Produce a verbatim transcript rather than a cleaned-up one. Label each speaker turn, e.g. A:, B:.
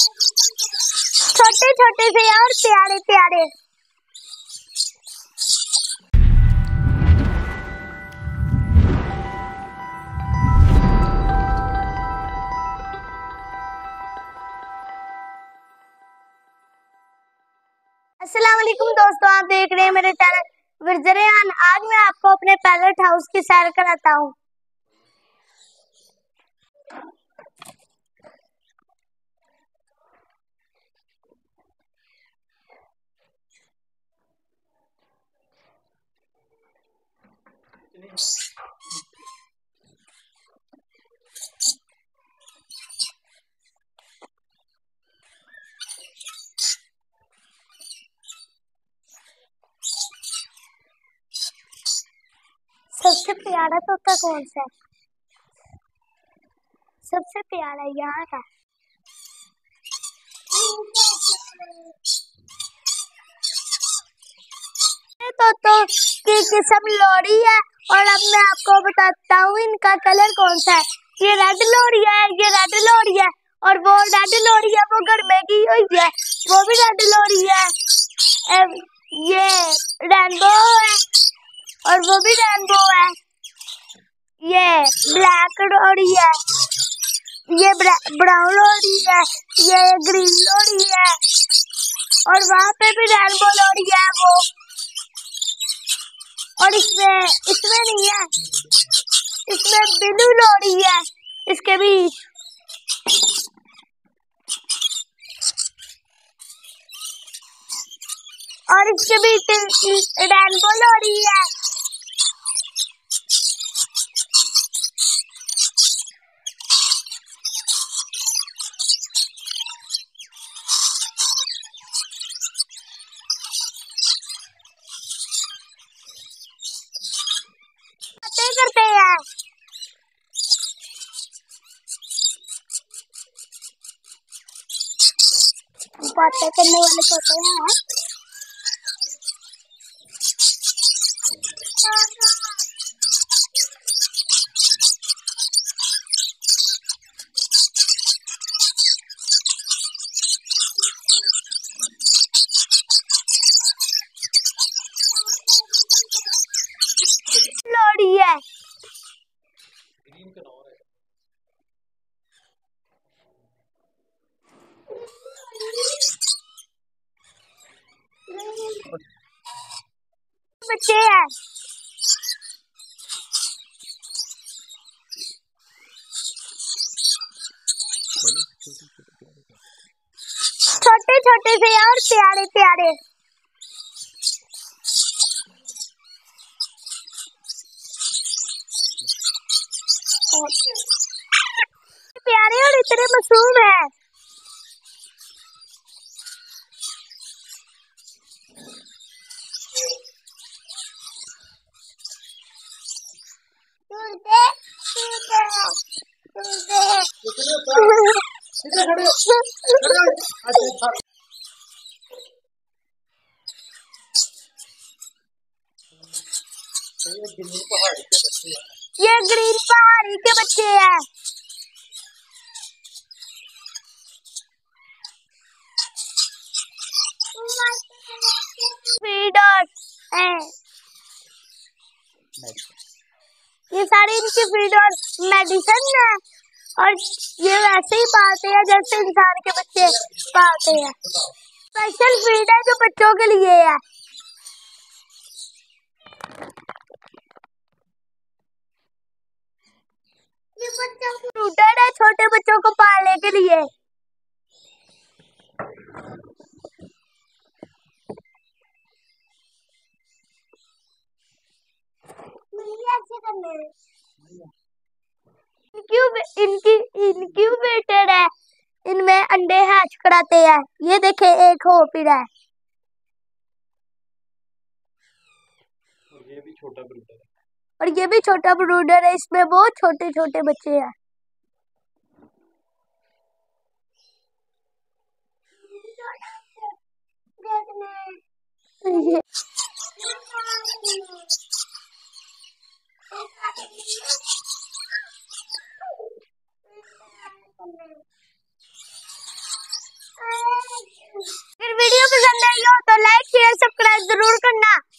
A: छोटे छोटे से और प्यारे प्यारे। अस्सलाम वालेकुम दोस्तों, आप देख रहे हैं मेरे चैनल विजरेहान। आज मैं आपको अपने पैलेट हाउस की सैर कराता हूँ। सबसे प्यारा तोता कौन सा है? सबसे प्यारा यहाँ का। तोतों की किस्म लोरी है और अब मैं आपको बताता हूँ इनका कलर कौन सा है। ये रेड लोरिया है, ये रेड लोरिया है, और वो रेड लोरिया वो घर में की हुई है, वो भी रेड लोरिया है। ये रेनबो है और वो भी रेनबो है। ये ब्लैक लोरी है, ये ब्राउन लोरी है, ये ग्रीन लोरी है, और वहाँ पे भी रेनबो लोरी है वो। और इसमें इसमें नहीं है, इसमें ब्लू लोरी है इसके बीच। और इसके बीच रेनबो लोरी है। करते हैं बातें करने वाले होते हैं। लोरी है, बच्चे हैं। छोटे छोटे से और प्यारे प्यारे। प्यारे और इतने मासूम है। ये ग्रीन पहाड़ी के बच्चे हैं। फीडर है, ये सारी इनकी फीडर मेडिसिन है, और ये वैसे ही पालते हैं जैसे इंसान के बच्चे पालते हैं। स्पेशल फीड है जो बच्चों के लिए है। ये बच्चों को रूटेड है, छोटे बच्चों को पालने के लिए। इनकी इनक्यूबेटेड है, इनमें अंडे हैच कराते हैं। ये देखे एक हो फिर है।
B: और ये भी छोटा ब्रूडर है,
A: और ये भी छोटा ब्रूडर है, इसमें बहुत छोटे छोटे बच्चे हैं। अगर वीडियो पसंद आई हो तो लाइक शेयर सब्सक्राइब जरूर करना।